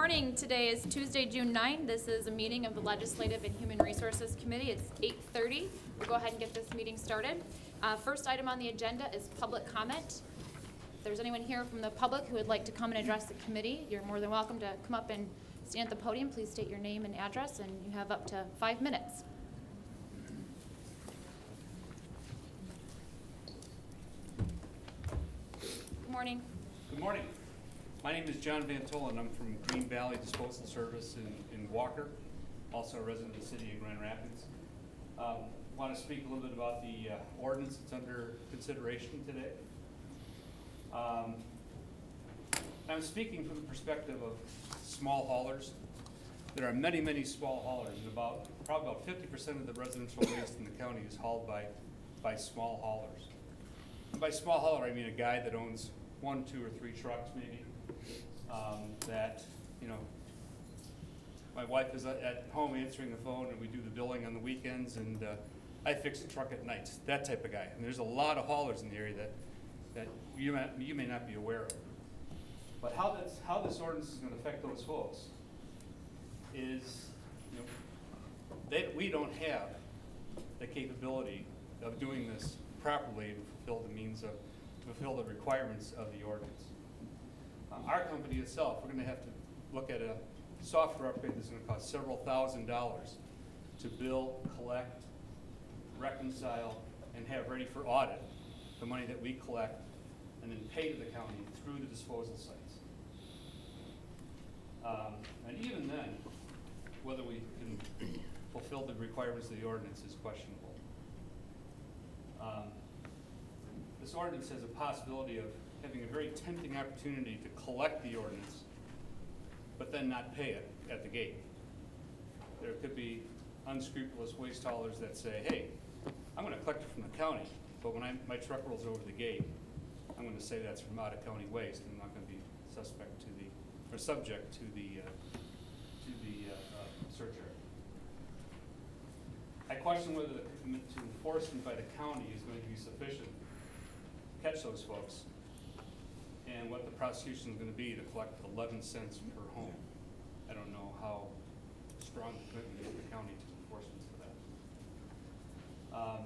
morning. Today is Tuesday, June 9th. This is a meeting of the Legislative and Human Resources Committee. It's 8:30. We'll go ahead and get this meeting started. First item on the agenda is public comment. If there's anyone here from the public who would like to come and address the committee, you're more than welcome to come up and stand at the podium. Please state your name and address, and you have up to 5 minutes. Good morning. Good morning. My name is John Van Tolen. I'm from Green Valley Disposal Service in Walker, also a resident of the city of Grand Rapids. Want to speak a little bit about the ordinance that's under consideration today. I'm speaking from the perspective of small haulers. There are many, many small haulers, and probably about 50% of the residential waste in the county is hauled by small haulers. And by small hauler, I mean a guy that owns 1, 2, or 3 trucks maybe. That, you know, my wife is at home answering the phone, and we do the billing on the weekends, and I fix the truck at nights, that type of guy. And there's a lot of haulers in the area that you may not be aware of. But how this ordinance is going to affect those folks is, you know, we don't have the capability of doing this properly to fulfill the requirements of the ordinance. Our company itself, we're going to have to look at a software upgrade that's going to cost several $1,000s to bill, collect, reconcile, and have ready for audit the money that we collect and then pay to the county through the disposal sites. And even then, whether we can fulfill the requirements of the ordinance is questionable. This ordinance has a possibility of having a very tempting opportunity to collect the ordinance, but then not pay it at the gate. There could be unscrupulous waste haulers that say, hey, I'm going to collect it from the county, but when my truck rolls over the gate, I'm going to say that's from out of county waste, and I'm not going to be subject to the surcharge. I question whether the commitment to enforcement by the county is going to be sufficient to catch those folks, and what the prosecution is going to be to collect 11 cents per home. I don't know how strong the commitment is of the county to enforcement for that.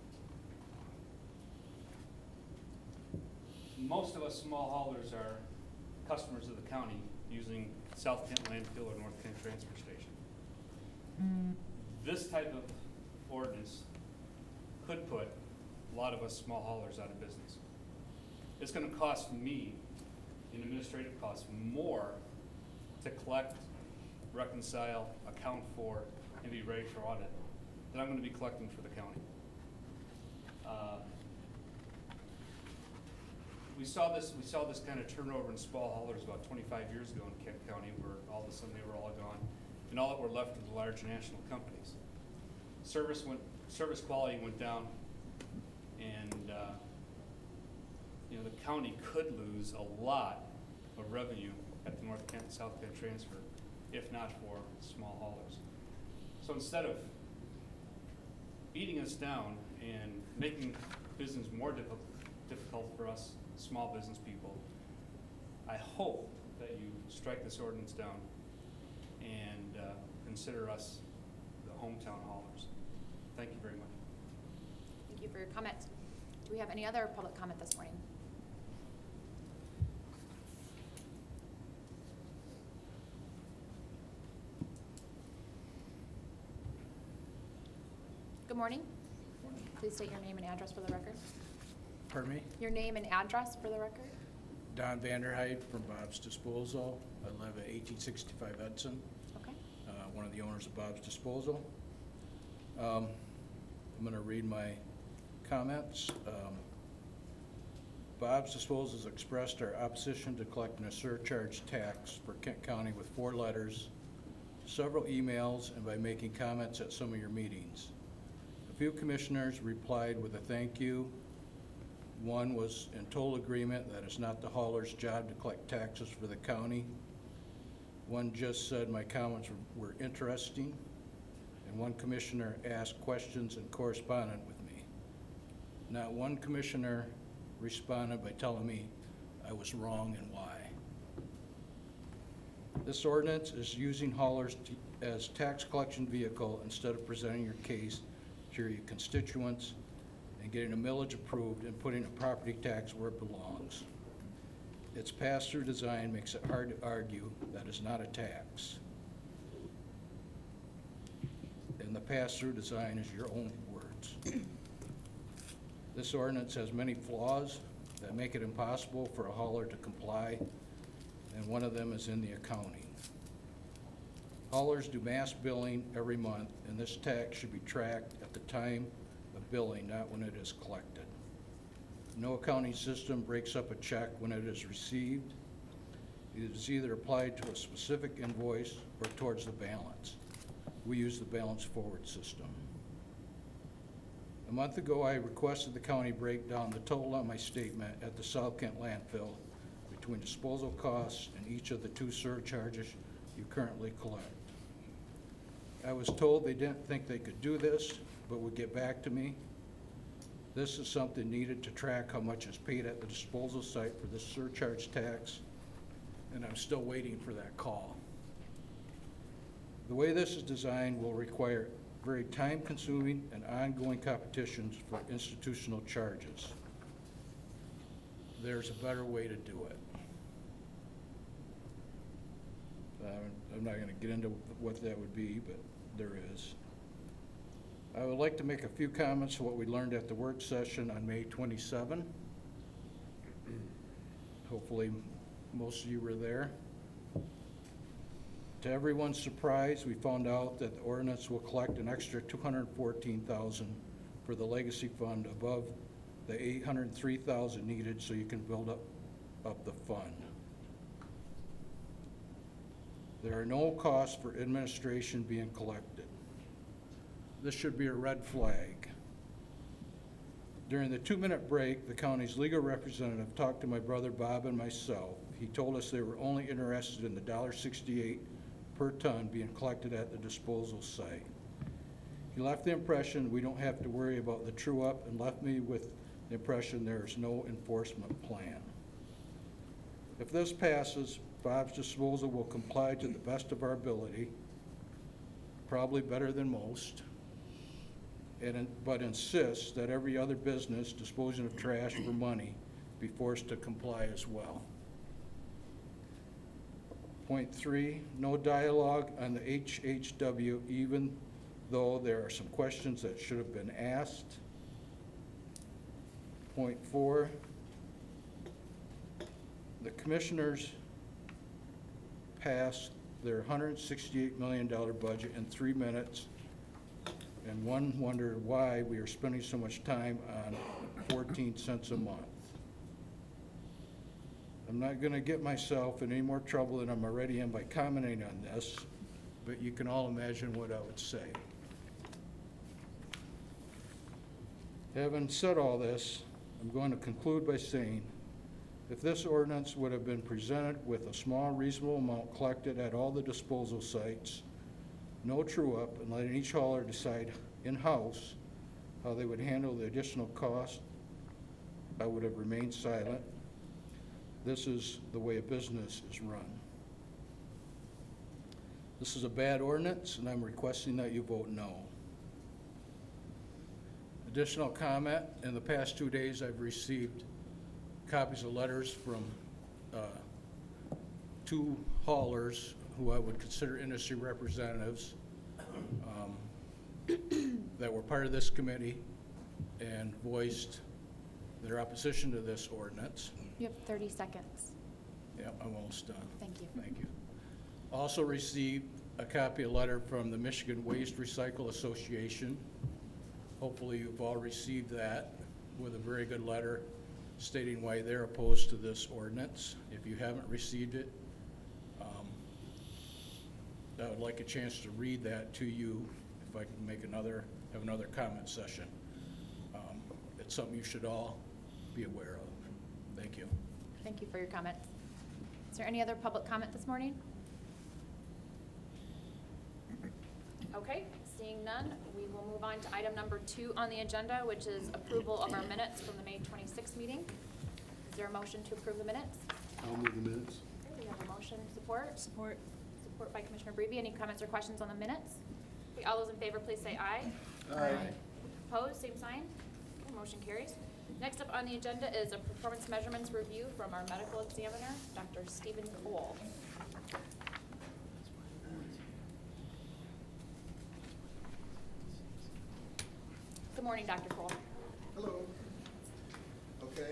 Most of us small haulers are customers of the county using South Kent Landfill or North Kent Transfer Station. This type of ordinance could put a lot of us small haulers out of business. It's going to cost me, in administrative costs, more to collect, reconcile, account for, and be ready for audit than I'm going to be collecting for the county. We saw this kind of turnover in small haulers about 25 years ago in Kent County, where all of a sudden they were all gone, and all that were left were the large national companies. Service quality went down, and you know, the county could lose a lot of revenue at the North Kent and South Kent transfer, if not for small haulers. So instead of beating us down and making business more difficult for us small business people, I hope that you strike this ordinance down and consider us the hometown haulers. Thank you very much. Thank you for your comments. Do we have any other public comment this morning? Good morning. Please state your name and address for the record. Pardon me? Your name and address for the record. Don Vanderheid from Bob's Disposal. I live at 1865 Hudson. Okay. One of the owners of Bob's Disposal. I'm going to read my comments. Bob's Disposal has expressed our opposition to collecting a surcharge tax for Kent County with 4 letters, several emails, and by making comments at some of your meetings. A few commissioners replied with a thank you. One was in total agreement that it's not the hauler's job to collect taxes for the county. One just said my comments were interesting, and one commissioner asked questions and corresponded with me. Not one commissioner responded by telling me I was wrong and why. This ordinance is using haulers as tax collection vehicle instead of presenting your case to your constituents and getting a millage approved and putting a property tax where it belongs. Its pass-through design makes it hard to argue that it's not a tax. And the pass-through design is your own words. This ordinance has many flaws that make it impossible for a hauler to comply, and one of them is in the accounting. Haulers do mass billing every month, and this tax should be tracked at the time of billing, not when it is collected. No accounting system breaks up a check when it is received. It is either applied to a specific invoice or towards the balance. We use the balance forward system. A month ago, I requested the county break down the total on my statement at the South Kent landfill between disposal costs and each of the 2 surcharges you currently collect. I was told they didn't think they could do this, but would get back to me. This is something needed to track how much is paid at the disposal site for this surcharge tax, and I'm still waiting for that call. The way this is designed will require very time-consuming and ongoing competitions for institutional charges. There's a better way to do it. I'm not going to get into what that would be, but there is. I would like to make a few comments on what we learned at the work session on May 27. Hopefully most of you were there. To everyone's surprise, we found out that the ordinance will collect an extra $214,000 for the legacy fund above the $803,000 needed so you can build up the fund. There are no costs for administration being collected. This should be a red flag. During the 2-minute break, the county's legal representative talked to my brother Bob and myself. He told us they were only interested in the $1.68 per ton being collected at the disposal site. He left the impression we don't have to worry about the true up and left me with the impression there is no enforcement plan. If this passes, Bob's disposal will comply to the best of our ability, probably better than most, but insists that every other business disposing of trash for money be forced to comply as well. Point 3, no dialogue on the HHW, even though there are some questions that should have been asked. Point 4, the commissioners passed their $168 million budget in 3 minutes, and one wondered why we are spending so much time on 14 cents a month. I'm not going to get myself in any more trouble than I'm already in by commenting on this, but you can all imagine what I would say. Having said all this, I'm going to conclude by saying, if this ordinance would have been presented with a small reasonable amount collected at all the disposal sites, no true up, and letting each hauler decide in-house how they would handle the additional cost, I would have remained silent. This is the way a business is run. This is a bad ordinance, and I'm requesting that you vote no. Additional comment, in the past 2 days I've received copies of letters from 2 haulers who I would consider industry representatives that were part of this committee and voiced their opposition to this ordinance. You have 30 seconds. Yeah, I'm almost done. Thank you. Thank you. Also received a copy of a letter from the Michigan Waste Recycle Association. Hopefully you've all received that with a very good letter stating why they're opposed to this ordinance. If you haven't received it, I would like a chance to read that to you if I can have another comment session. It's something you should all be aware of. Thank you. Thank you for your comments. Is there any other public comment this morning? Okay, seeing none, we will move on to item number 2 on the agenda, which is approval of our minutes from the May 26th meeting. Is there a motion to approve the minutes? I'll move the minutes. Okay, we have a motion? Support? Support. Support by Commissioner Breve. Any comments or questions on the minutes? Okay, all those in favor, please say aye. Aye. Opposed, same sign. Okay, motion carries. Next up on the agenda is a performance measurements review from our medical examiner, Dr. Stephen Cole. Good morning, Dr. Cole. Hello. Okay.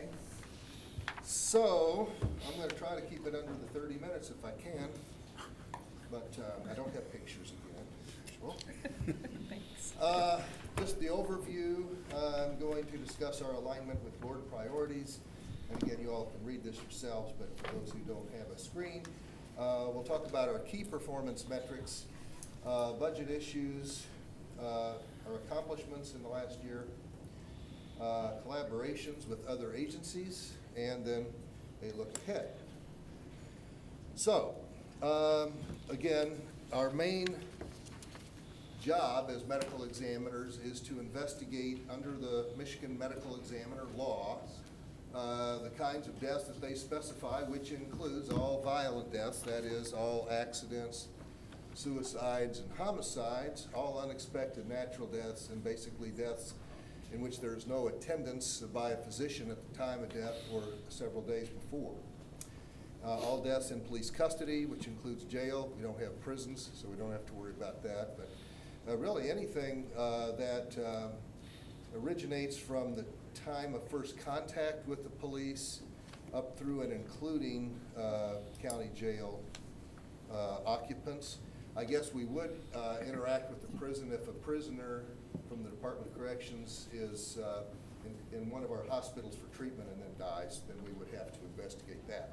So, I'm going to try to keep it under the 30 minutes if I can, but I don't have pictures again, as usual. Thanks. Just the overview, I'm going to discuss our alignment with board priorities. And again, you all can read this yourselves, but for those who don't have a screen, we'll talk about our key performance metrics, budget issues, our accomplishments in the last year, collaborations with other agencies, and then a look ahead. So, again, our main job as medical examiners is to investigate under the Michigan Medical Examiner law the kinds of deaths that they specify, which includes all violent deaths, that is, all accidents, suicides, and homicides, all unexpected natural deaths, and basically deaths in which there is no attendance by a physician at the time of death or several days before. All deaths in police custody, which includes jail. We don't have prisons, so we don't have to worry about that. But really anything that originates from the time of first contact with the police up through and including county jail occupants. I guess we would interact with the prison if a prisoner from the Department of Corrections is in one of our hospitals for treatment and then dies, then we would have to investigate that.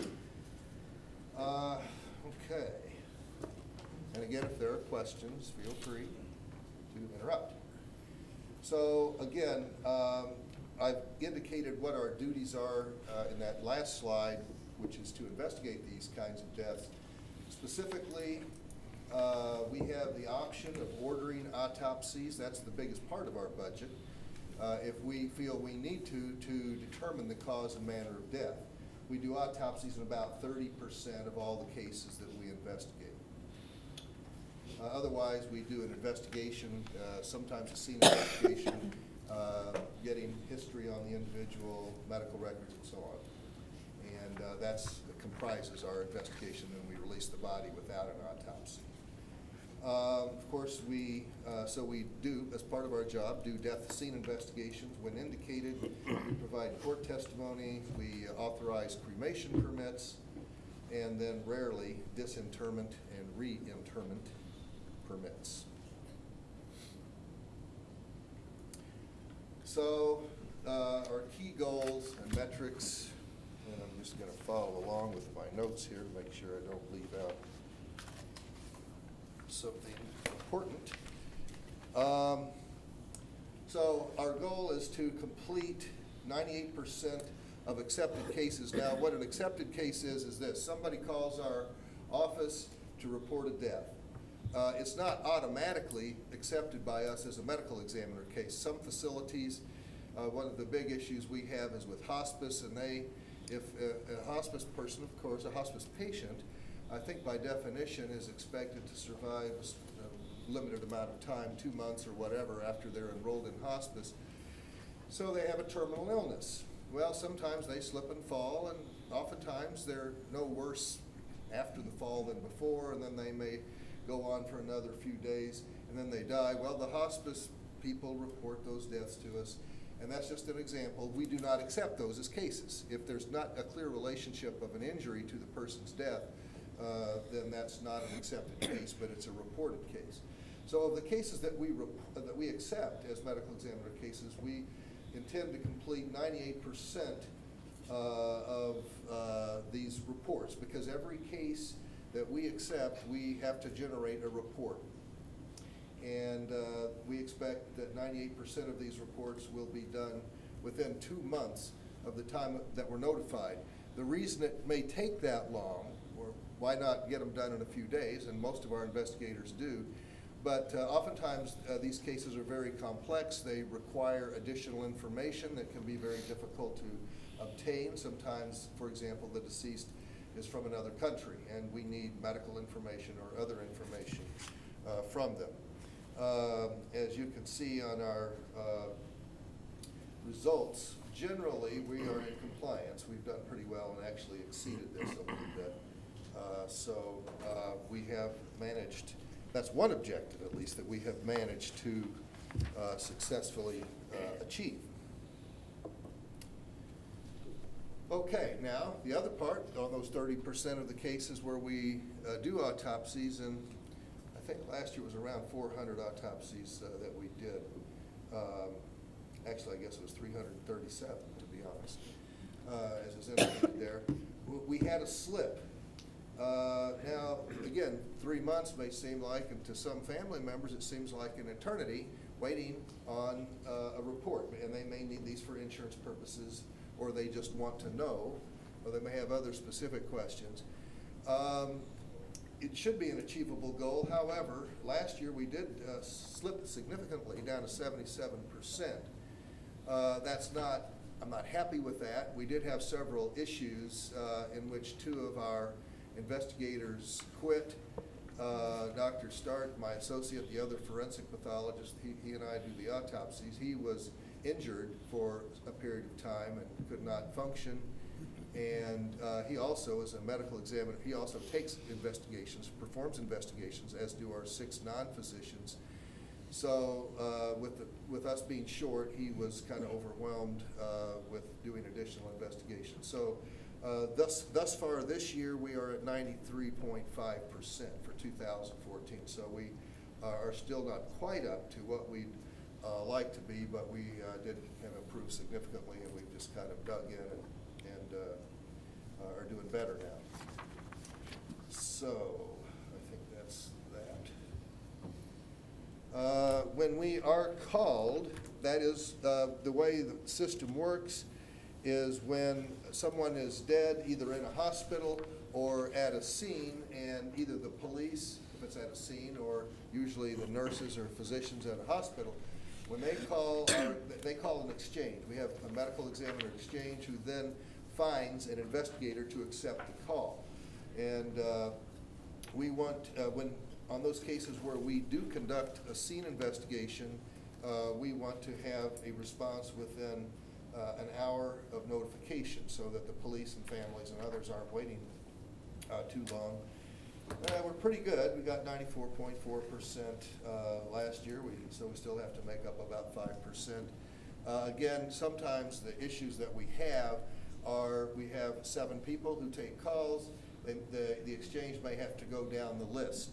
Okay. And again, if there are questions, feel free to interrupt. So again, I've indicated what our duties are in that last slide, which is to investigate these kinds of deaths. Specifically, we have the option of ordering autopsies. That's the biggest part of our budget. If we feel we need to determine the cause and manner of death. We do autopsies in about 30% of all the cases that we investigate. Otherwise, we do an investigation, sometimes a scene investigation, getting history on the individual, medical records, and so on. And that comprises our investigation, and we release the body without an autopsy. Of course, we do, as part of our job, do death scene investigations. When indicated, we provide court testimony, we authorize cremation permits, and then rarely disinterment and reinterment permits. So our key goals and metrics, and I'm just going to follow along with my notes here to make sure I don't leave out something important. So our goal is to complete 98% of accepted cases. Now, what an accepted case is this. Somebody calls our office to report a death. It's not automatically accepted by us as a medical examiner case. Some facilities, one of the big issues we have is with hospice, and if a hospice person, of course, a hospice patient, I think by definition is expected to survive a limited amount of time, 2 months or whatever, after they're enrolled in hospice. So they have a terminal illness. Well, sometimes they slip and fall, and oftentimes they're no worse after the fall than before, and then they may go on for another few days, and then they die. Well, the hospice people report those deaths to us, and that's just an example. We do not accept those as cases. If there's not a clear relationship of an injury to the person's death, then that's not an accepted case, but it's a reported case. So of the cases that we accept as medical examiner cases, we intend to complete 98% of these reports, because every case that we accept, we have to generate a report. And we expect that 98% of these reports will be done within 2 months of the time that we're notified. The reason it may take that long, or why not get them done in a few days, and most of our investigators do, but oftentimes these cases are very complex. They require additional information that can be very difficult to obtain. Sometimes, for example, the deceased is from another country, and we need medical information or other information from them. As you can see on our results, generally we are in compliance. We've done pretty well and actually exceeded this a little bit. So we have managed, that's one objective at least, that we have managed to successfully achieve. Okay, now the other part, on those 30% of the cases where we do autopsies, and I think last year was around 400 autopsies that we did. Actually, I guess it was 337, to be honest, as is indicated there. We had a slip. Now, again, 3 months may seem like, and to some family members it seems like an eternity, waiting on a report. And they may need these for insurance purposes, or they just want to know, or they may have other specific questions. It should be an achievable goal. However, last year we did slip significantly down to 77%. That's not, I'm not happy with that. We did have several issues in which 2 of our investigators quit. Dr. Stark, my associate, the other forensic pathologist, he and I do the autopsies. He was injured for a period of time and could not function. And he also is a medical examiner. He also takes investigations, performs investigations, as do our 6 non-physicians. So with us being short, he was kind of overwhelmed with doing additional investigations. So thus far this year, we are at 93.5% for 2014. So we are still not quite up to what we'd like to be, but we did kind of improve significantly, and we've just kind of dug in and are doing better now. So I think that's that. When we are called, that is the way the system works is when someone is dead, either in a hospital or at a scene, and either the police, if it's at a scene, or usually the nurses or physicians at a hospital, when they call an exchange. We have a medical examiner exchange who then finds an investigator to accept the call. And we want, when on those cases where we do conduct a scene investigation, we want to have a response within an hour of notification so that the police and families and others aren't waiting too long. We're pretty good. We got 94.4% last year, so we still have to make up about 5%. Again, sometimes the issues that we have are we have 7 people who take calls. The exchange may have to go down the list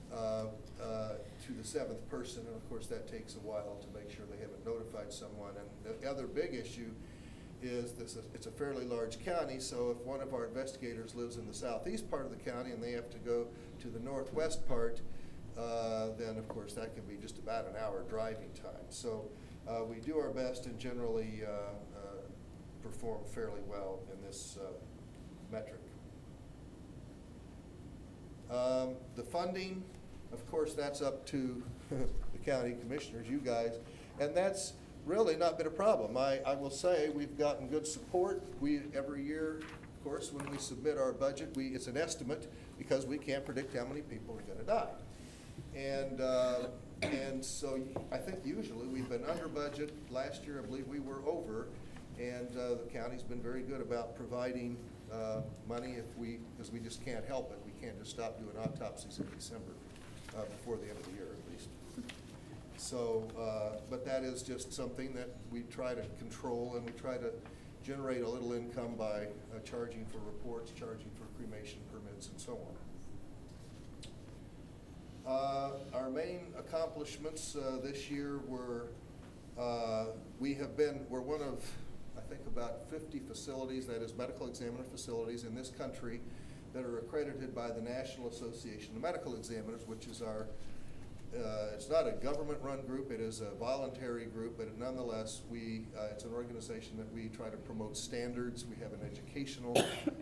to the 7th person, and of course that takes a while to make sure they haven't notified someone. And the other big issue is it's a fairly large county, so if one of our investigators lives in the southeast part of the county and they have to go to the northwest part, then of course that can be just about an hour driving time. So we do our best and generally perform fairly well in this metric. The funding, of course, that's up to the county commissioners, you guys, and that's really not been a problem. I will say we've gotten good support. Every year, of course, when we submit our budget, it's an estimate because we can't predict how many people are going to die. And so I think usually we've been under budget. Last year, I believe we were over, and the county's been very good about providing money because we just can't help it. We can't just stop doing autopsies in December before the end of the year, at least. So, but that is just something that we try to control, and we try to generate a little income by charging for reports, charging for cremation permits, and so on. Our main accomplishments this year were we're one of, I think, about 50 facilities, that is medical examiner facilities in this country, that are accredited by the National Association of Medical Examiners, which is our, it's not a government-run group, it is a voluntary group, but nonetheless, it's an organization that we try to promote standards. We have an educational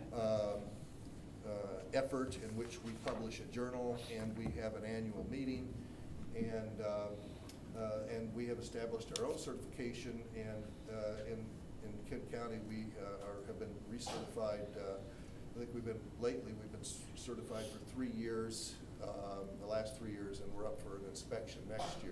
effort in which we publish a journal, and we have an annual meeting, and we have established our own certification, and in Kent County, we have been recertified think we've been certified for 3 years, the last 3 years, and we're up for an inspection next year.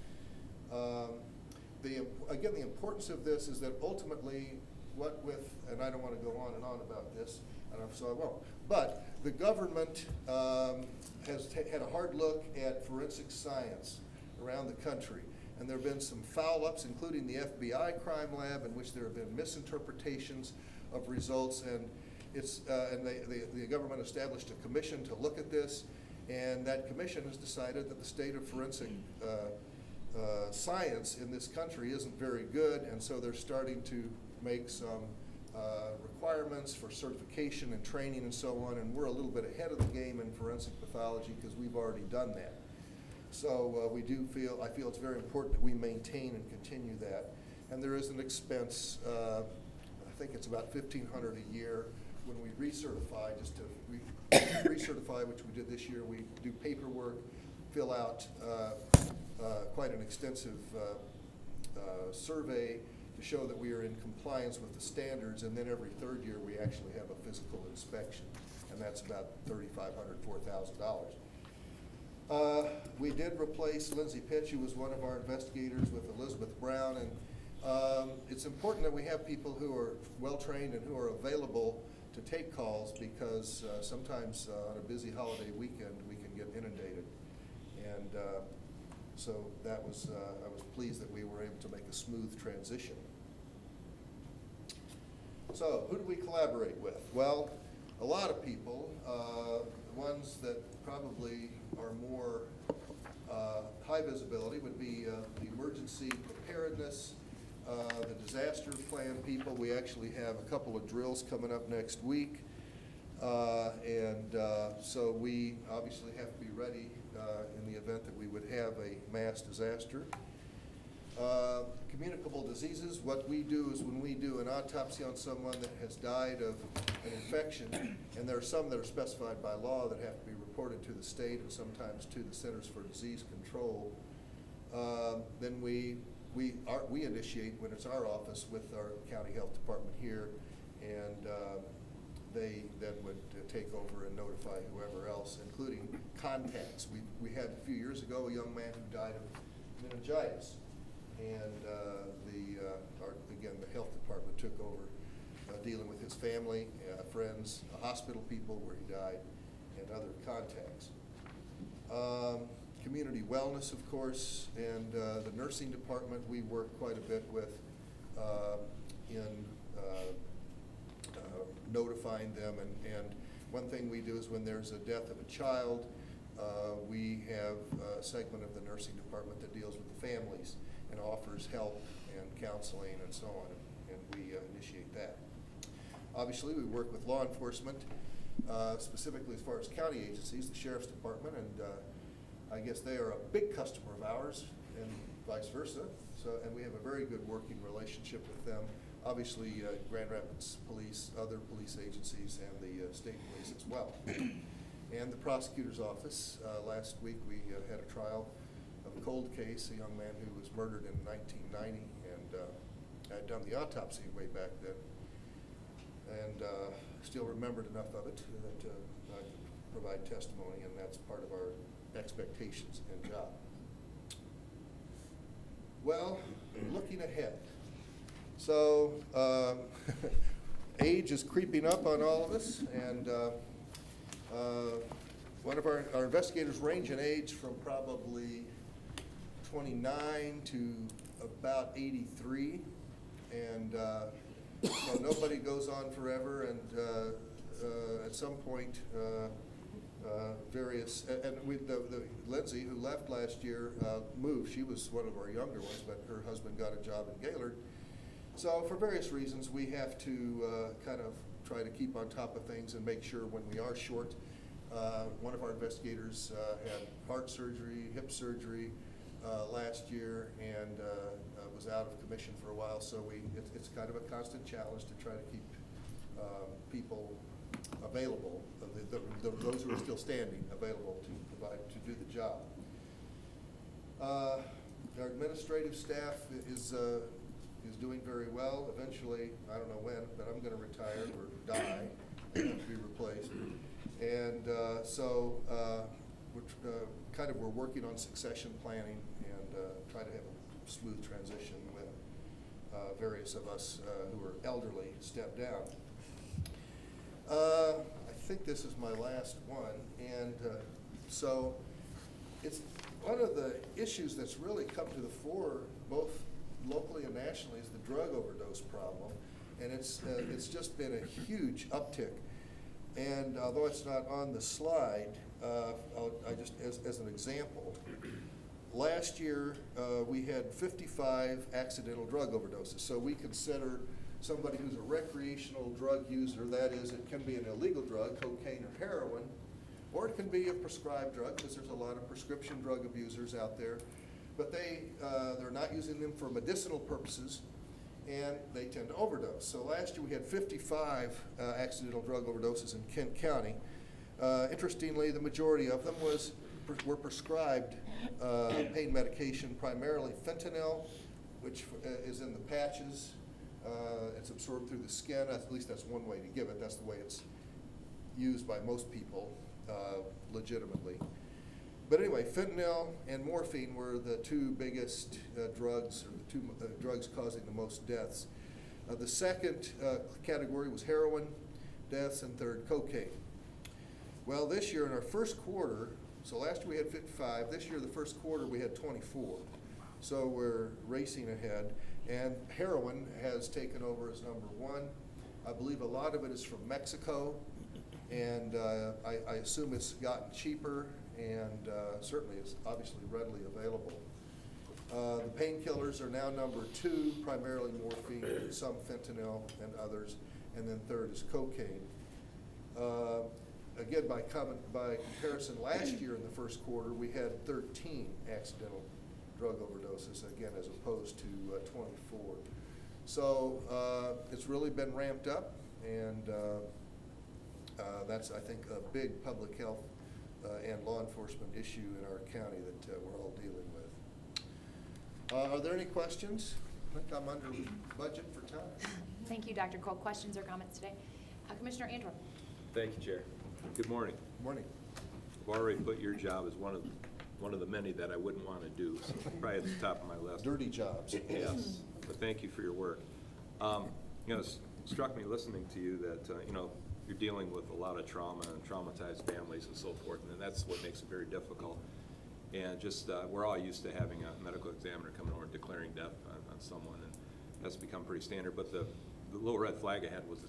Again, the importance of this is that ultimately, and I don't want to go on and on about this, so I won't, but the government has had a hard look at forensic science around the country. And there have been some foul-ups, including the FBI crime lab, in which there have been misinterpretations of results. And the government established a commission to look at this. And that commission has decided that the state of forensic science in this country isn't very good. And so they're starting to make some requirements for certification and training and so on. And we're a little bit ahead of the game in forensic pathology because we've already done that. So I feel it's very important that we maintain and continue that. And there is an expense, I think it's about $1,500 a year when we recertify, recertify, which we did this year. We do paperwork, fill out quite an extensive survey to show that we are in compliance with the standards, and then every third year we actually have a physical inspection, and that's about $3,500, $4,000. We did replace Lindsay Pitch, who was one of our investigators, with Elizabeth Brown, and it's important that we have people who are well-trained and who are available to take calls, because sometimes on a busy holiday weekend we can get inundated. And so that was, I was pleased that we were able to make a smooth transition. So who do we collaborate with? Well, a lot of people. The ones that probably are more high visibility would be the emergency preparedness, the disaster plan people. We actually have a couple of drills coming up next week. So we obviously have to be ready in the event that we would have a mass disaster. Communicable diseases, what we do is when we do an autopsy on someone that has died of an infection, and there are some that are specified by law that have to be reported to the state and sometimes to the Centers for Disease Control, then we initiate, when it's our office, with our county health department here, and they then would take over and notify whoever else, including contacts. We had a few years ago a young man who died of meningitis, and the health department took over dealing with his family, friends, hospital people where he died, and other contacts. Community wellness, of course, and the nursing department we work quite a bit with in notifying them. And one thing we do is when there's a death of a child, we have a segment of the nursing department that deals with the families and offers help and counseling and so on, and we initiate that. Obviously, we work with law enforcement, specifically as far as county agencies, the Sheriff's Department, and I guess they are a big customer of ours, and vice versa. And we have a very good working relationship with them. Obviously, Grand Rapids Police, other police agencies, and the state police as well. And the prosecutor's office. Last week we had a trial of a cold case, a young man who was murdered in 1990, and I had done the autopsy way back then, and still remembered enough of it that I could provide testimony, and that's part of our expectations and job. Well, looking ahead. So age is creeping up on all of us, and one of our investigators range in age from probably 29 to about 83, and so nobody goes on forever, and at some point Lindsay, who left last year, moved. She was one of our younger ones, but her husband got a job in Gaylord. So for various reasons, we have to kind of try to keep on top of things and make sure when we are short. One of our investigators had heart surgery, hip surgery last year, and was out of commission for a while. So it's kind of a constant challenge to try to keep people available, those who are still standing, available to do the job. Our administrative staff is doing very well. Eventually, I don't know when, but I'm going to retire or die, have to be replaced. And we're working on succession planning and try to have a smooth transition when various of us who are elderly step down. I think this is my last one, and so it's one of the issues that's really come to the fore, both locally and nationally, is the drug overdose problem, and it's just been a huge uptick. And although it's not on the slide, I just as an example, last year we had 55 accidental drug overdoses. So we consider somebody who's a recreational drug user, that is, it can be an illegal drug, cocaine or heroin, or it can be a prescribed drug, because there's a lot of prescription drug abusers out there. But they're not using them for medicinal purposes, and they tend to overdose. So last year we had 55 accidental drug overdoses in Kent County. Interestingly, the majority of them were prescribed pain medication, primarily fentanyl, which is in the patches. It's absorbed through the skin. At least that's one way to give it. That's the way it's used by most people legitimately. But anyway, fentanyl and morphine were the two biggest drugs, or the two drugs causing the most deaths. The second category was heroin deaths, and third, cocaine. Well, this year in our first quarter, so last year we had 55, this year the first quarter we had 24. So we're racing ahead, and heroin has taken over as number one. I believe a lot of it is from Mexico, and I assume it's gotten cheaper, and certainly it's obviously readily available. The painkillers are now number two, primarily morphine, some fentanyl and others, and then third is cocaine. Again, by comparison, last year in the first quarter, we had 13 accidental drug overdoses, again, as opposed to 24. So it's really been ramped up, and that's, I think, a big public health and law enforcement issue in our county that we're all dealing with. Are there any questions? I think I'm under budget for time. Thank you, Dr. Cole. Questions or comments today? Commissioner Antrim. Thank you, Chair. Good morning. Morning. I've already put your job as one of the many that I wouldn't want to do, so probably at the top of my list. Dirty jobs. Yes, but thank you for your work. It struck me listening to you that you're dealing with a lot of trauma and traumatized families and so forth, and that's what makes it very difficult. And just we're all used to having a medical examiner come over and declaring death on someone, and that's become pretty standard. But the little red flag I had was the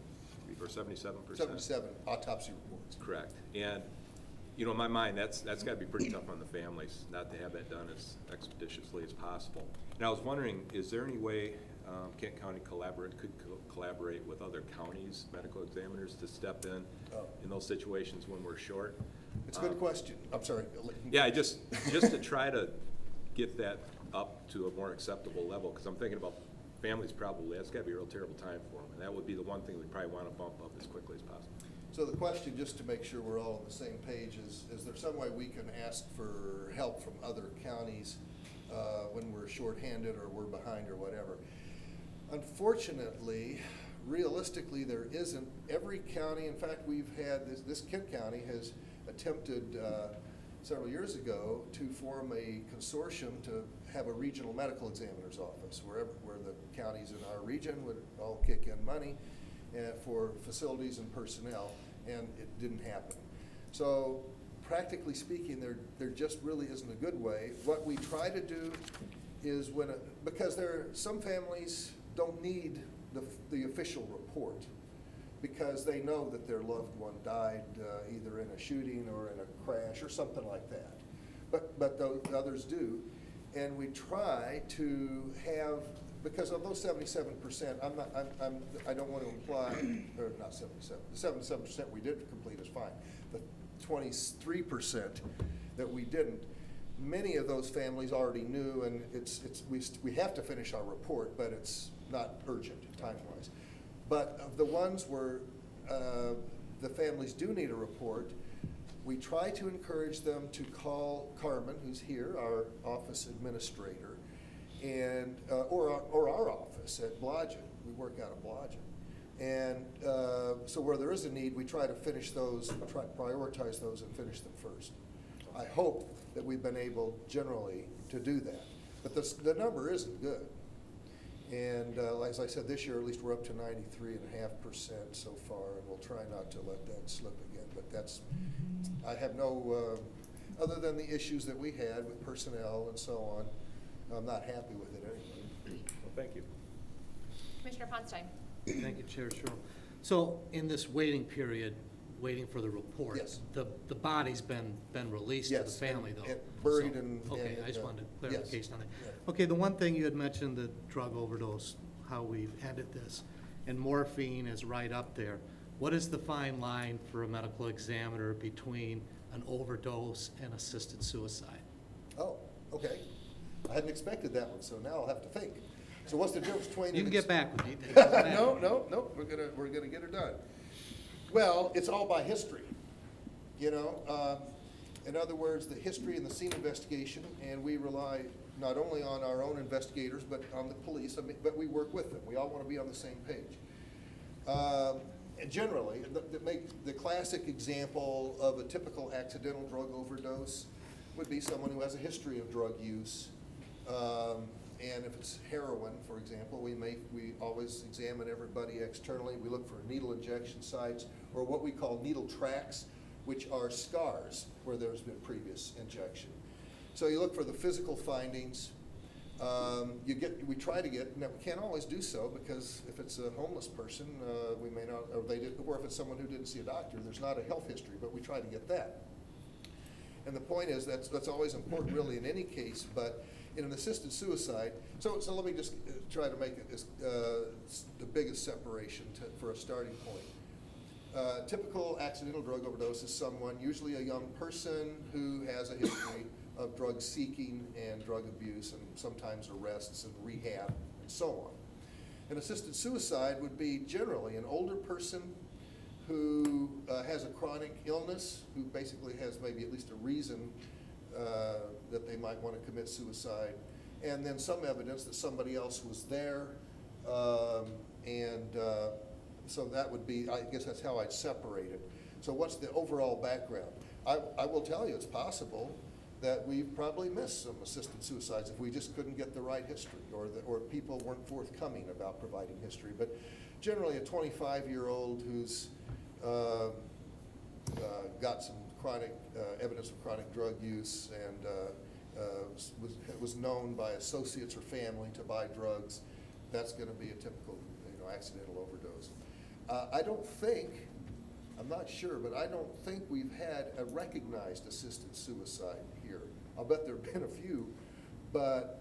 77%. 77 autopsy reports. Correct. And in my mind, that's got to be pretty tough on the families not to have that done as expeditiously as possible. And I was wondering, is there any way Kent County could collaborate with other counties' medical examiners to step in those situations when we're short? It's a good question. I'm sorry. Yeah, just to try to get that up to a more acceptable level, because I'm thinking about families probably, that's got to be a real terrible time for them, and that would be the one thing we'd probably want to bump up as quickly as possible. So the question, just to make sure we're all on the same page, is there some way we can ask for help from other counties when we're shorthanded or we're behind or whatever? Unfortunately, realistically, there isn't. Every county, in fact, we've had this Kent County has attempted several years ago to form a consortium to have a regional medical examiner's office where the counties in our region would all kick in money for facilities and personnel, and it didn't happen. So practically speaking, there just really isn't a good way. What we try to do is because some families don't need the official report, because they know that their loved one died either in a shooting or in a crash or something like that. But those others do, and we try to have, because of those 77%, I don't want to imply, or not 77, the 77% we did complete is fine. The 23% that we didn't, many of those families already knew, and we have to finish our report, but it's not urgent time-wise. But of the ones where the families do need a report, we try to encourage them to call Carmen, who's here, our office administrator, and or our office at Blodgett. We work out of Blodgett. And so where there is a need, we try to finish those, prioritize those and finish them first. I hope that we've been able generally to do that. But the number isn't good. And as I said, this year at least we're up to 93.5% so far, and we'll try not to let that slip again. But that's, I have no, other than the issues that we had with personnel and so on, I'm not happy with it anyway. Well, thank you. Commissioner Ponstein. Thank you, Chair Sherrill. So in this waiting period, waiting for the report, Yes. the body's been released to the Yes, family, and- though? and buried So- and- Okay, and, I just wanted clarification on that. yeah. Okay, the one thing you had mentioned, the drug overdose, how we've ended this, and morphine is right up there. What is the fine line for a medical examiner between an overdose and assisted suicide? Oh, okay. I hadn't expected that one, so now I'll have to think. So what's the difference between? You can get back with me. No, we're gonna get it done. Well, it's all by history, you know. In other words, the history and the scene investigation, and we rely not only on our own investigators, but on the police, but we work with them. We all want to be on the same page. And generally, the classic example of a typical accidental drug overdose would be someone who has a history of drug use. And if it's heroin, for example, we always examine everybody externally. We look for needle injection sites, or what we call needle tracks, which are scars where there's been previous injection. So you look for the physical findings. We try to get, now we can't always do so, because if it's a homeless person, we may not, or if it's someone who didn't see a doctor, there's not a health history, but we try to get that. And the point is, that's always important really in any case, but in an assisted suicide, so let me just try to make it the biggest separation for a starting point. Typical accidental drug overdose is someone, usually a young person, who has a history of drug seeking and drug abuse, and sometimes arrests and rehab and so on. An assisted suicide would be generally an older person who has a chronic illness, who basically has maybe at least a reason that they might want to commit suicide, and then some evidence that somebody else was there, so that would be, I guess that's how I'd separate it. So what's the overall background? I will tell you, it's possible that we probably missed some assisted suicides if we just couldn't get the right history, or people weren't forthcoming about providing history. But generally, a 25-year-old who's got some chronic evidence of chronic drug use and was known by associates or family to buy drugs, that's going to be a typical, accidental overdose. I'm not sure, but I don't think we've had a recognized assisted suicide here. I'll bet there have been a few, but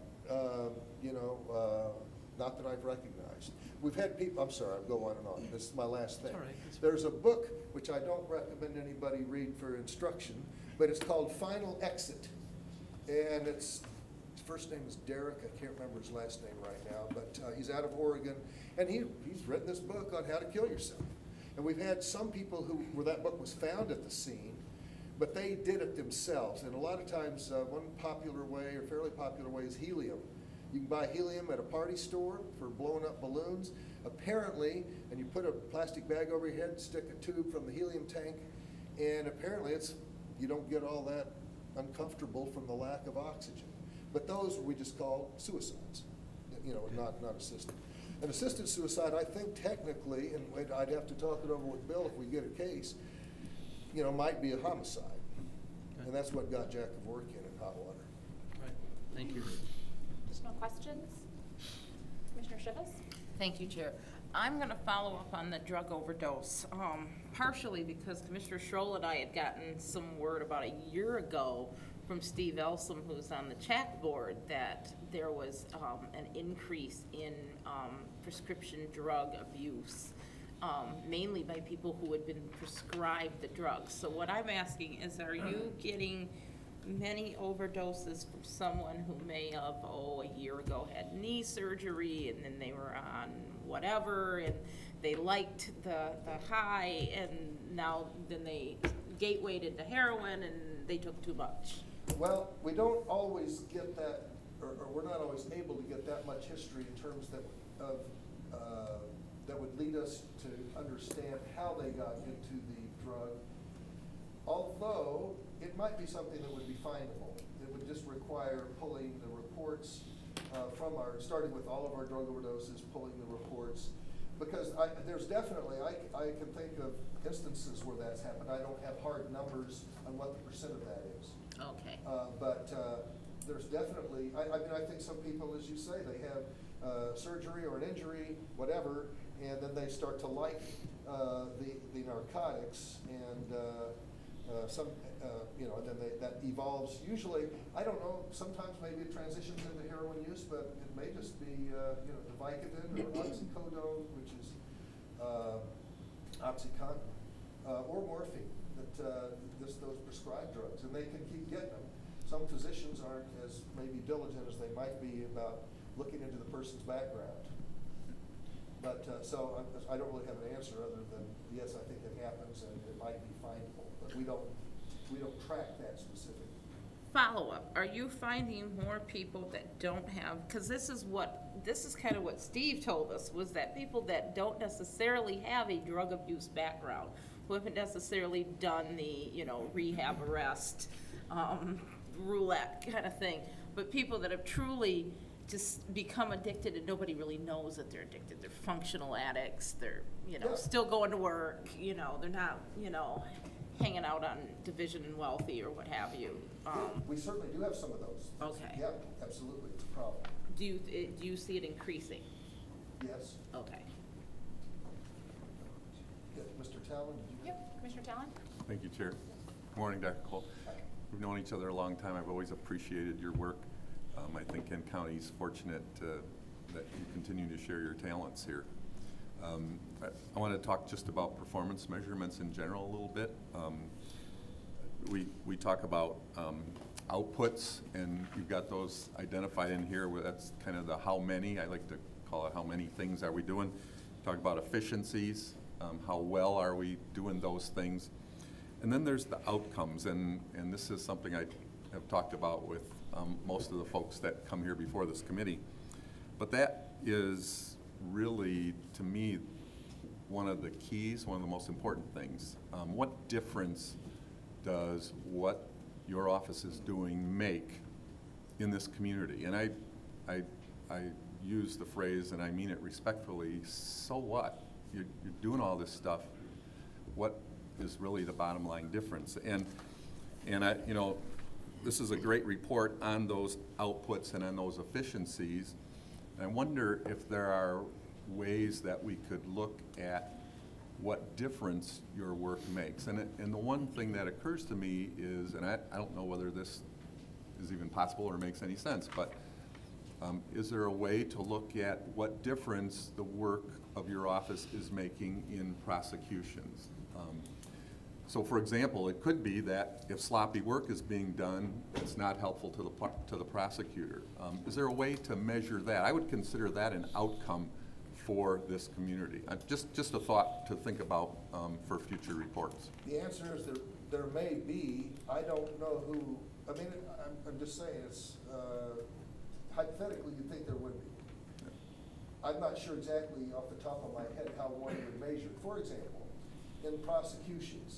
not that I've recognized. We've had people, I'm sorry, I'll go on and on. This is my last thing. All right. There's a book, which I don't recommend anybody read for instruction, but it's called Final Exit. And his first name is Derek, I can't remember his last name right now, but he's out of Oregon, and he's written this book on how to kill yourself. And we've had some people where that book was found at the scene, but they did it themselves. And a lot of times, one popular way, or fairly popular way, is helium. You can buy helium at a party store for blowing up balloons. Apparently, and you put a plastic bag over your head, stick a tube from the helium tank, and apparently you don't get all that uncomfortable from the lack of oxygen. But those we just call suicides, not assisted. An assisted suicide, I think technically, and I'd have to talk it over with Bill if we get a case, might be a homicide. Okay. And that's what got Jack Kevorkian in hot water. Right. Thank you. Additional questions? Commissioner Shivas? Thank you, Chair. I'm going to follow up on the drug overdose, partially because Commissioner Schroll and I had gotten some word about a year ago from Steve Elsom, who's on the chat board, that there was an increase in prescription drug abuse, mainly by people who had been prescribed the drugs. So what I'm asking is, are you getting many overdoses from someone who may have, a year ago had knee surgery, and then they were on whatever, and they liked the high, and now then they gatewayed into heroin, and they took too much? Well, we don't always get that, or we're not always able to get that much history in terms that would lead us to understand how they got into the drug. Although it might be something that would be findable. It would just require pulling the reports starting with all of our drug overdoses, pulling the reports. Because there's definitely, I can think of instances where that's happened. I don't have hard numbers on what the percent of that is. Okay. But there's definitely, I mean, I think some people, as you say, they have surgery or an injury, whatever, and then they start to like the narcotics, and and then that evolves. Usually, I don't know, sometimes maybe it transitions into heroin use, but it may just be, the Vicodin or oxycodone, which is OxyContin, or morphine, those prescribed drugs, and they can keep getting them. Some physicians aren't as maybe diligent as they might be about looking into the person's background. But so I don't really have an answer other than, yes, I think it happens and it might be findable, but we don't track that specifically. Follow-up, are you finding more people that don't have, because this is kind of what Steve told us, was that people that don't necessarily have a drug abuse background, who haven't necessarily done the, rehab arrest, roulette kind of thing, but people that have truly just become addicted and nobody really knows that they're addicted. They're functional addicts. They're, Yeah. still going to work. They're not, hanging out on Division and Wealthy or what have you. We certainly do have some of those. Okay. Yeah, absolutely, it's a problem. Do you see it increasing? Yes. Okay. Yeah, Mr. Talon, did you? Yep, Commissioner Talon? Thank you, Chair. Good morning, Dr. Cole. We've known each other a long time. I've always appreciated your work. I think Kent County is fortunate that you continue to share your talents here. I want to talk just about performance measurements in general a little bit. We talk about outputs, and you've got those identified in here. Where that's kind of the how many. I like to call it how many things are we doing. Talk about efficiencies. How well are we doing those things? And then there's the outcomes, and this is something I have talked about with most of the folks that come here before this committee. But that is really, to me, one of the keys, one of the most important things. What difference does what your office is doing make in this community? And I use the phrase, and I mean it respectfully, so what? You're doing all this stuff. What is really the bottom line difference? And I, this is a great report on those outputs and on those efficiencies. And I wonder if there are ways that we could look at what difference your work makes. And the one thing that occurs to me is, and I don't know whether this is even possible or makes any sense, but is there a way to look at what difference the work of your office is making in prosecutions? So, for example, it could be that if sloppy work is being done, it's not helpful to the prosecutor. Is there a way to measure that? I would consider that an outcome for this community. Just a thought to think about for future reports. The answer is there may be. I don't know who. I mean, I'm just saying it's hypothetically you'd think there would be. I'm not sure exactly off the top of my head how one would measure. For example, in prosecutions,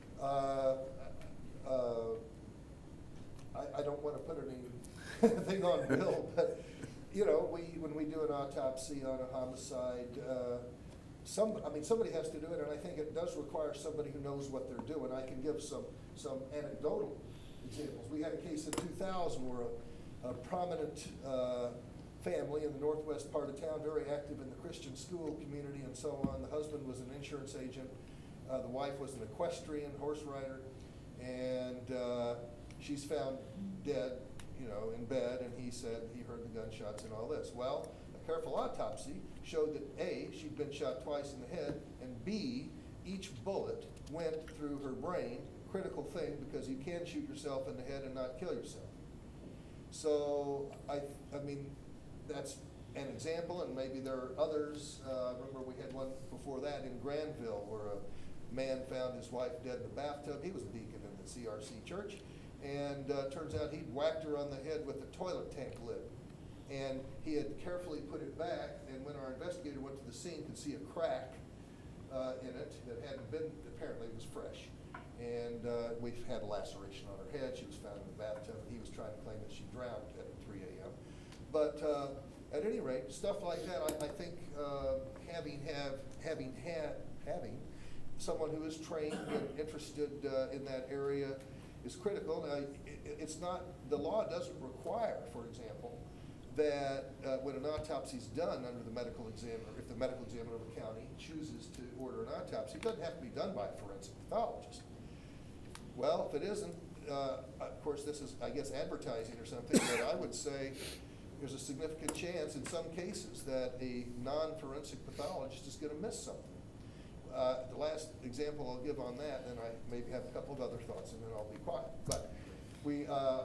I don't want to put anything on Bill, but when we do an autopsy on a homicide, somebody has to do it, and I think it does require somebody who knows what they're doing. I can give some anecdotal examples. We had a case in 2000 where a prominent family in the northwest part of town, very active in the Christian school community and so on. The husband was an insurance agent. The wife was an equestrian horse rider, and she's found dead, in bed, and he said he heard the gunshots and all this. Well, a careful autopsy showed that A, she'd been shot twice in the head, and B, each bullet went through her brain, critical thing, because you can shoot yourself in the head and not kill yourself. So, I mean, that's an example, and maybe there are others. I remember we had one before that in Granville where a man found his wife dead in the bathtub. He was a deacon in the CRC church, and turns out he'd whacked her on the head with a toilet tank lid. And he had carefully put it back, and when our investigator went to the scene, could see a crack in it that hadn't been, apparently it was fresh. And we had a laceration on her head. She was found in the bathtub. He was trying to claim that she drowned at 3 a.m. But at any rate, stuff like that, I think having someone who is trained and interested in that area is critical. Now, it's not, the law doesn't require, for example, that when an autopsy is done under the medical examiner, if the medical examiner of the county chooses to order an autopsy, it doesn't have to be done by a forensic pathologist. Well, if it isn't, of course, this is, I guess, advertising or something, but I would say there's a significant chance in some cases that a non-forensic pathologist is going to miss something. The last example I'll give on that, and I maybe have a couple of other thoughts, and then I'll be quiet. But we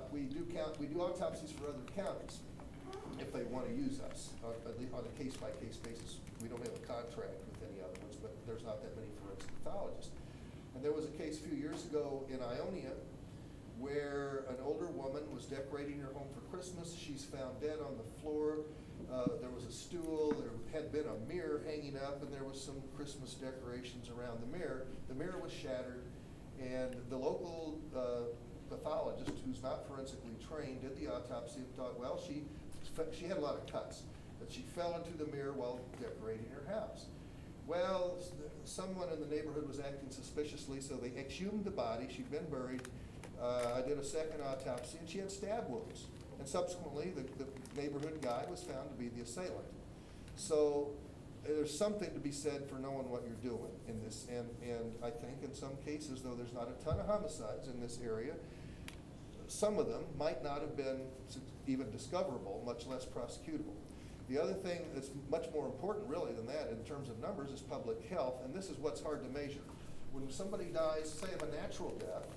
do autopsies for other counties if they want to use us, at least on a case-by-case basis. We don't have a contract with any other ones, but there's not that many forensic pathologists. And there was a case a few years ago in Ionia where an older woman was decorating her home for Christmas. She's found dead on the floor. There was a stool, there had been a mirror hanging up, and there was some Christmas decorations around the mirror. The mirror was shattered, and the local pathologist, who's not forensically trained, did the autopsy and thought, well, she had a lot of cuts, but she fell into the mirror while decorating her house. Well, someone in the neighborhood was acting suspiciously, so they exhumed the body. She'd been buried. I did a second autopsy, and she had stab wounds. And subsequently, the neighborhood guy was found to be the assailant. So there's something to be said for knowing what you're doing in this. And I think in some cases, though there's not a ton of homicides in this area, some of them might not have been even discoverable, much less prosecutable. The other thing that's much more important really than that in terms of numbers is public health, and this is what's hard to measure. When somebody dies, say of a natural death,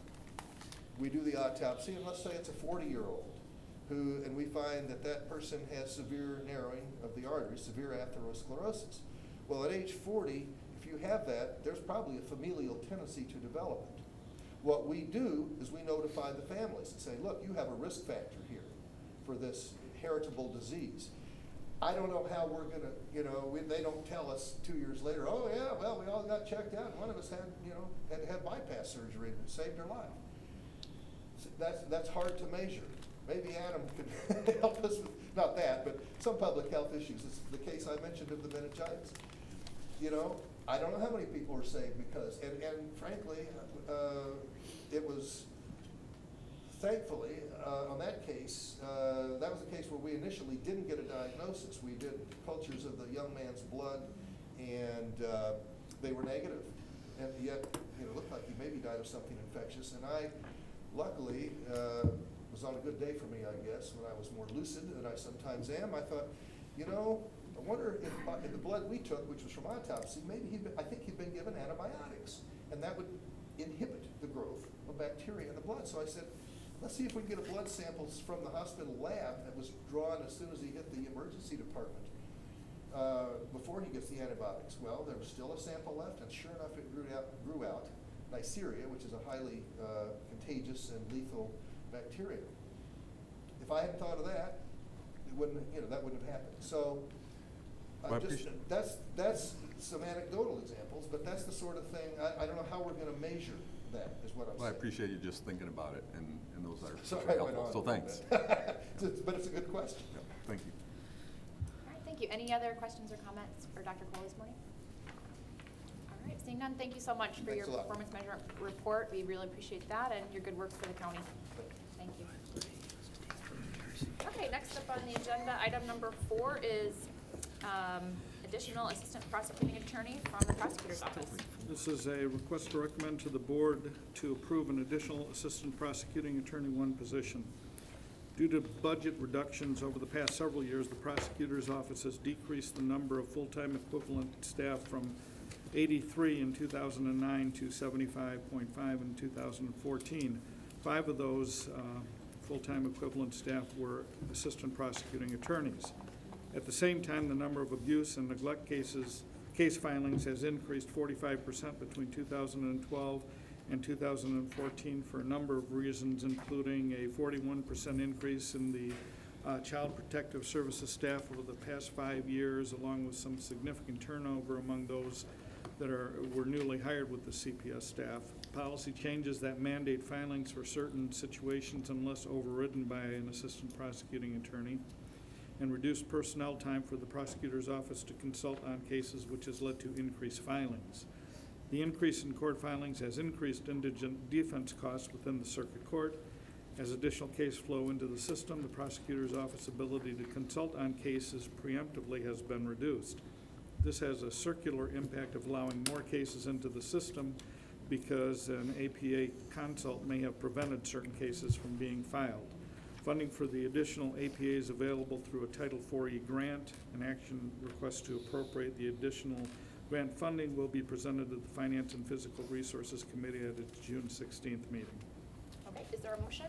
we do the autopsy, and let's say it's a 40-year-old. And we find that that person has severe narrowing of the arteries, severe atherosclerosis. Well, at age 40, if you have that, there's probably a familial tendency to develop it. What we do is we notify the families and say, look, you have a risk factor here for this heritable disease. I don't know how we're going to, they don't tell us 2 years later, oh yeah, well, we all got checked out, and one of us had to have bypass surgery and it saved her life. So that's hard to measure. Maybe Adam could help us with, not that, but some public health issues. It's the case I mentioned of the meningitis. I don't know how many people were saved because, and frankly, it was, thankfully, on that case, that was a case where we initially didn't get a diagnosis. We did cultures of the young man's blood, and they were negative. And yet, it looked like he maybe died of something infectious. And I, luckily, was on a good day for me, I guess, when I was more lucid than I sometimes am. I thought, I wonder if in the blood we took, which was from autopsy, maybe I think he'd been given antibiotics, and that would inhibit the growth of bacteria in the blood. So I said, let's see if we can get a blood sample from the hospital lab that was drawn as soon as he hit the emergency department before he gets the antibiotics. Well, there was still a sample left, and sure enough, it grew out Neisseria, which is a highly contagious and lethal bacteria. If I hadn't thought of that, it wouldn't, that wouldn't have happened. So, that's some anecdotal examples, but that's the sort of thing. I don't know how we're going to measure that. Is what I'm saying. I appreciate you just thinking about it, and those are Sorry, very I went helpful. on So thanks. But it's a good question. Yeah, thank you. All right, thank you. Any other questions or comments for Dr. Cole this morning? All right, seeing none, thank you so much for your Thanks a lot. performance measurement report. We really appreciate that and your good work for the county. Thank you. Okay, next up on the agenda, item number 4 is additional assistant prosecuting attorney from the prosecutor's office. This is a request to recommend to the board to approve an additional assistant prosecuting attorney 1 position. Due to budget reductions over the past several years, the prosecutor's office has decreased the number of full-time equivalent staff from 83 in 2009 to 75.5 in 2014. 5 of those full-time equivalent staff were assistant prosecuting attorneys. At the same time, the number of abuse and neglect case filings has increased 45% between 2012 and 2014 for a number of reasons, including a 41% increase in the Child Protective Services staff over the past 5 years, along with some significant turnover among those that were newly hired with the CPS staff. Policy changes that mandate filings for certain situations unless overridden by an assistant prosecuting attorney, and reduced personnel time for the prosecutor's office to consult on cases, which has led to increased filings. The increase in court filings has increased indigent defense costs within the circuit court. As additional case flow into the system, the prosecutor's office ability to consult on cases preemptively has been reduced. This has a circular impact of allowing more cases into the system because an APA consult may have prevented certain cases from being filed. Funding for the additional APA is available through a Title IV-E grant. An action request to appropriate the additional grant funding will be presented to the Finance and Physical Resources Committee at its June 16th meeting. Okay, is there a motion?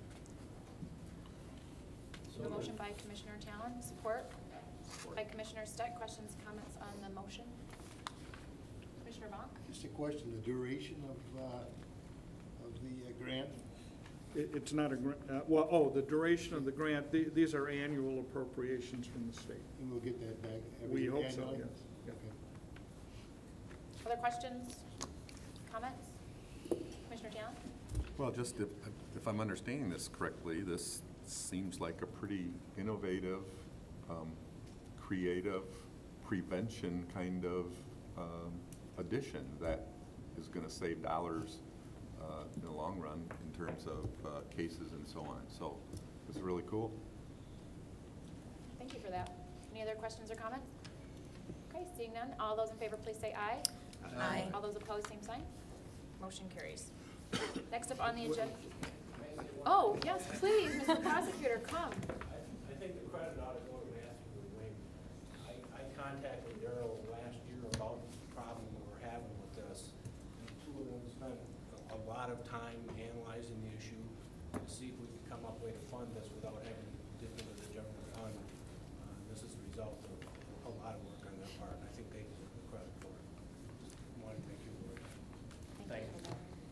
A motion by Commissioner Talon, support by Commissioner Steck. Questions, comments on the motion? Commissioner Vaughn? Just a question, the duration of the grant? It's not a, the duration of the grant, these are annual appropriations from the state. And we'll get that back We every hope so, annually? yes. Yeah. Okay. Other questions, comments? Commissioner Talon? Well, just if I'm understanding this correctly, this seems like a pretty innovative, creative prevention kind of addition that is going to save dollars in the long run in terms of cases and so on. So it's really cool. Thank you for that. Any other questions or comments? Okay, seeing none, all those in favor, please say aye. Aye. All those opposed, same sign. Motion carries. Next up on the agenda. Oh, yes, please, Mr. Prosecutor, come. I think the credit ought to go to Matthew and Wayne. I contacted Darrell last year about the problem we were having with this. And the two of them spent a lot of time analyzing the issue to see if we could come up with a way to fund this without having to dip into the general fund. This is a result of a lot of work on their part, and I think they deserve the credit for it. Just wanted to make you aware. Thank you.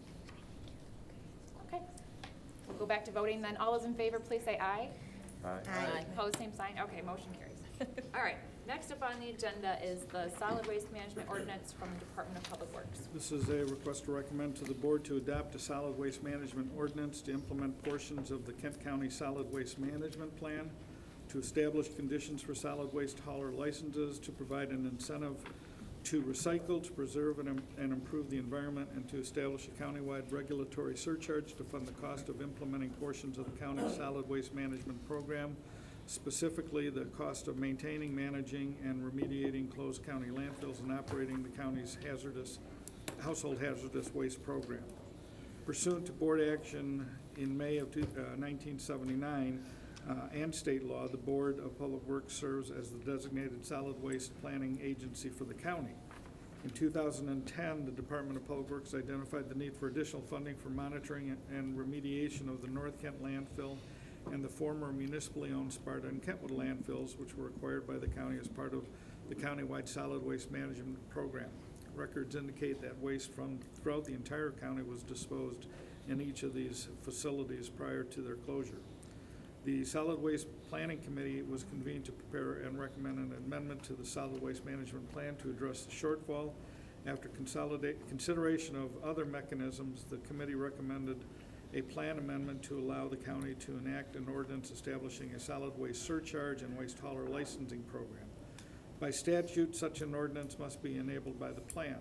Okay. We'll go back to voting then. All those in favor, please say aye. Aye. Opposed, same sign. Okay, motion carries. All right, next up on the agenda is the Solid Waste Management Ordinance from the Department of Public Works. This is a request to recommend to the board to adopt a solid waste management ordinance to implement portions of the Kent County Solid Waste Management Plan, to establish conditions for solid waste hauler licenses, to provide an incentive to recycle, to preserve and improve the environment, and to establish a countywide regulatory surcharge to fund the cost of implementing portions of the county's solid waste management program, specifically the cost of maintaining, managing, and remediating closed county landfills and operating the county's household hazardous waste program. Pursuant to board action in May of 1979 and state law, the Board of Public Works serves as the designated solid waste planning agency for the county. In 2010, the Department of Public Works identified the need for additional funding for monitoring and remediation of the North Kent landfill and the former municipally owned Sparta and Kentwood landfills, which were acquired by the county as part of the countywide solid waste management program. Records indicate that waste from throughout the entire county was disposed in each of these facilities prior to their closure. The Solid Waste Planning Committee was convened to prepare and recommend an amendment to the Solid Waste Management Plan to address the shortfall. After consideration of other mechanisms, the committee recommended a plan amendment to allow the county to enact an ordinance establishing a solid waste surcharge and waste hauler licensing program. By statute, such an ordinance must be enabled by the plan.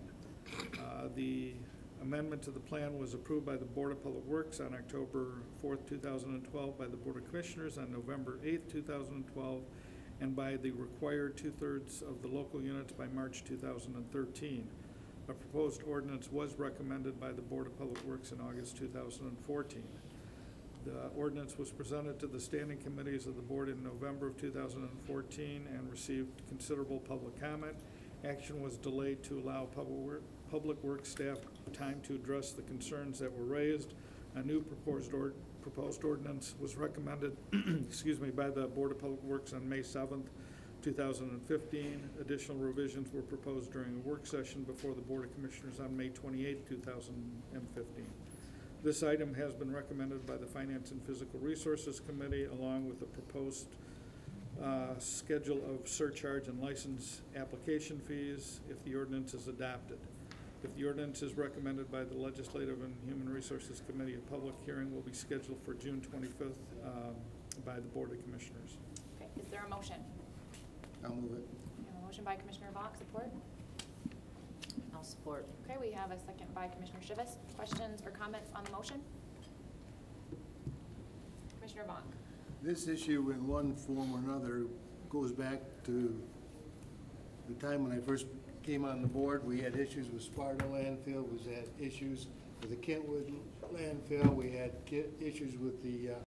The amendment to the plan was approved by the Board of Public Works on October 4th, 2012, by the Board of Commissioners on November 8th, 2012, and by the required 2/3 of the local units by March 2013. A proposed ordinance was recommended by the Board of Public Works in August 2014. The ordinance was presented to the standing committees of the board in November of 2014 and received considerable public comment. Action was delayed to allow Public Works staff time to address the concerns that were raised. A new proposed ordinance was recommended by the Board of Public Works on May 7th, 2015. Additional revisions were proposed during a work session before the Board of Commissioners on May 28, 2015. This item has been recommended by the Finance and Physical Resources Committee, along with the proposed schedule of surcharge and license application fees if the ordinance is adopted. If the ordinance is recommended by the Legislative and Human Resources Committee, a public hearing will be scheduled for June 25th by the Board of Commissioners. Okay, is there a motion? I'll move it. We have a motion by Commissioner Vaughn, support? I'll support. Okay, we have a second by Commissioner Shivas. Questions or comments on the motion? Commissioner Vaughn. This issue in one form or another goes back to the time when I first came on the board. We had issues with Sparta landfill, we had issues with the Kentwood landfill, we had issues with the